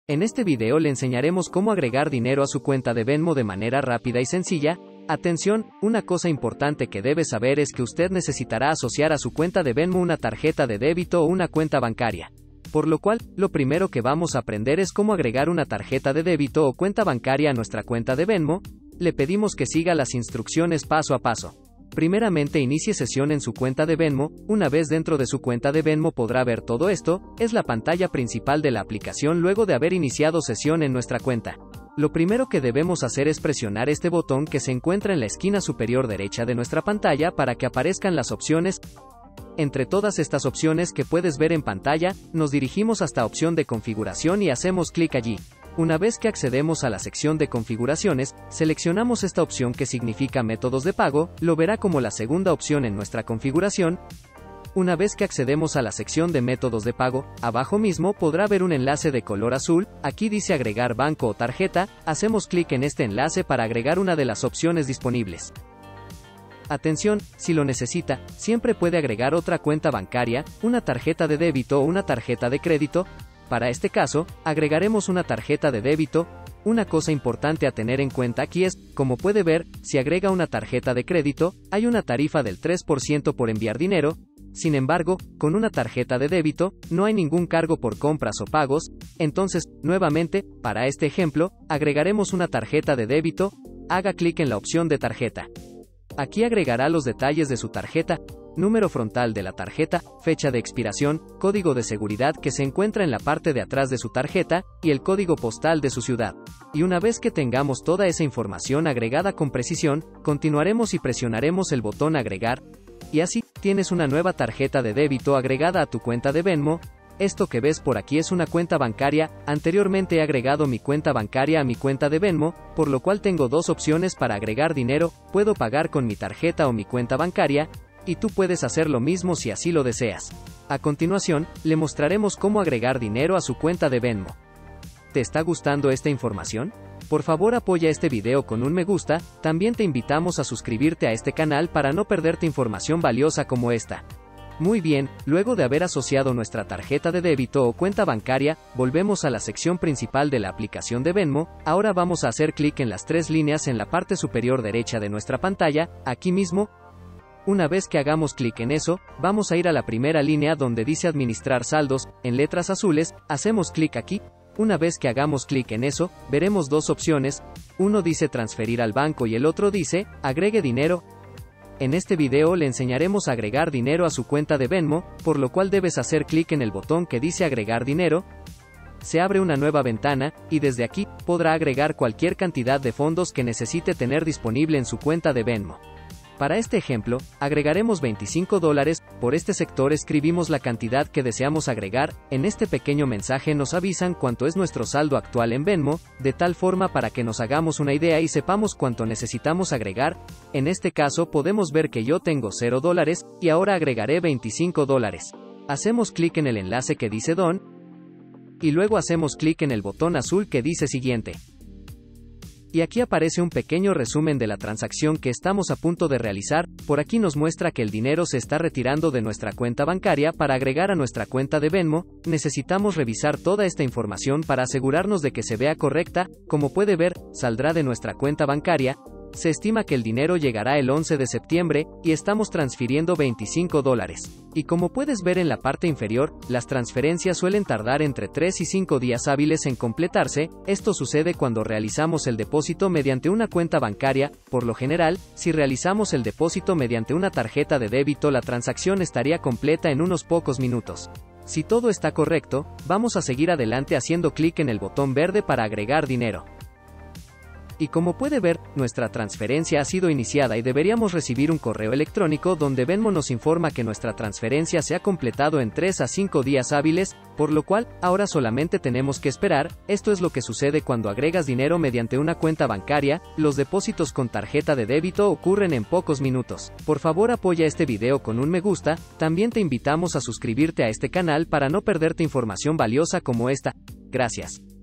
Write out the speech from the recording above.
En este video le enseñaremos cómo agregar dinero a su cuenta de Venmo de manera rápida y sencilla. Atención, una cosa importante que debe saber es que usted necesitará asociar a su cuenta de Venmo una tarjeta de débito o una cuenta bancaria. Por lo cual, lo primero que vamos a aprender es cómo agregar una tarjeta de débito o cuenta bancaria a nuestra cuenta de Venmo. Le pedimos que siga las instrucciones paso a paso. Primeramente inicie sesión en su cuenta de Venmo. Una vez dentro de su cuenta de Venmo podrá ver todo esto. Es la pantalla principal de la aplicación luego de haber iniciado sesión en nuestra cuenta. Lo primero que debemos hacer es presionar este botón que se encuentra en la esquina superior derecha de nuestra pantalla para que aparezcan las opciones. Entre todas estas opciones que puedes ver en pantalla, nos dirigimos hasta opción de configuración y hacemos clic allí. Una vez que accedemos a la sección de configuraciones, seleccionamos esta opción que significa métodos de pago, lo verá como la segunda opción en nuestra configuración. Una vez que accedemos a la sección de métodos de pago, abajo mismo podrá ver un enlace de color azul, aquí dice agregar banco o tarjeta, hacemos clic en este enlace para agregar una de las opciones disponibles. Atención, si lo necesita, siempre puede agregar otra cuenta bancaria, una tarjeta de débito o una tarjeta de crédito. Para este caso, agregaremos una tarjeta de débito. Una cosa importante a tener en cuenta aquí es, como puede ver, si agrega una tarjeta de crédito, hay una tarifa del 3% por enviar dinero. Sin embargo, con una tarjeta de débito, no hay ningún cargo por compras o pagos. Entonces, nuevamente, para este ejemplo, agregaremos una tarjeta de débito. Haga clic en la opción de tarjeta. Aquí agregará los detalles de su tarjeta, número frontal de la tarjeta, fecha de expiración, código de seguridad que se encuentra en la parte de atrás de su tarjeta, y el código postal de su ciudad. Y una vez que tengamos toda esa información agregada con precisión, continuaremos y presionaremos el botón agregar. Y así, tienes una nueva tarjeta de débito agregada a tu cuenta de Venmo. Esto que ves por aquí es una cuenta bancaria. Anteriormente he agregado mi cuenta bancaria a mi cuenta de Venmo, por lo cual tengo dos opciones para agregar dinero. Puedo pagar con mi tarjeta o mi cuenta bancaria, y tú puedes hacer lo mismo si así lo deseas. A continuación, le mostraremos cómo agregar dinero a su cuenta de Venmo. ¿Te está gustando esta información? Por favor apoya este video con un me gusta. También te invitamos a suscribirte a este canal para no perderte información valiosa como esta. Muy bien, luego de haber asociado nuestra tarjeta de débito o cuenta bancaria, volvemos a la sección principal de la aplicación de Venmo. Ahora vamos a hacer clic en las tres líneas en la parte superior derecha de nuestra pantalla, aquí mismo. Una vez que hagamos clic en eso, vamos a ir a la primera línea donde dice administrar saldos, en letras azules, hacemos clic aquí. Una vez que hagamos clic en eso, veremos dos opciones, uno dice transferir al banco y el otro dice, agregue dinero. En este video le enseñaremos a agregar dinero a su cuenta de Venmo, por lo cual debes hacer clic en el botón que dice agregar dinero. Se abre una nueva ventana, y desde aquí, podrá agregar cualquier cantidad de fondos que necesite tener disponible en su cuenta de Venmo. Para este ejemplo, agregaremos $25, por este sector escribimos la cantidad que deseamos agregar. En este pequeño mensaje nos avisan cuánto es nuestro saldo actual en Venmo, de tal forma para que nos hagamos una idea y sepamos cuánto necesitamos agregar. En este caso podemos ver que yo tengo $0, y ahora agregaré $25. Hacemos clic en el enlace que dice Don, y luego hacemos clic en el botón azul que dice Siguiente. Y aquí aparece un pequeño resumen de la transacción que estamos a punto de realizar. Por aquí nos muestra que el dinero se está retirando de nuestra cuenta bancaria para agregar a nuestra cuenta de Venmo. Necesitamos revisar toda esta información para asegurarnos de que se vea correcta. Como puede ver, saldrá de nuestra cuenta bancaria. Se estima que el dinero llegará el 11 de septiembre, y estamos transfiriendo $25. Y como puedes ver en la parte inferior, las transferencias suelen tardar entre 3 y 5 días hábiles en completarse. Esto sucede cuando realizamos el depósito mediante una cuenta bancaria. Por lo general, si realizamos el depósito mediante una tarjeta de débito, la transacción estaría completa en unos pocos minutos. Si todo está correcto, vamos a seguir adelante haciendo clic en el botón verde para agregar dinero. Y como puede ver, nuestra transferencia ha sido iniciada y deberíamos recibir un correo electrónico donde Venmo nos informa que nuestra transferencia se ha completado en 3 a 5 días hábiles, por lo cual, ahora solamente tenemos que esperar. Esto es lo que sucede cuando agregas dinero mediante una cuenta bancaria. Los depósitos con tarjeta de débito ocurren en pocos minutos. Por favor apoya este video con un me gusta. También te invitamos a suscribirte a este canal para no perderte información valiosa como esta. Gracias.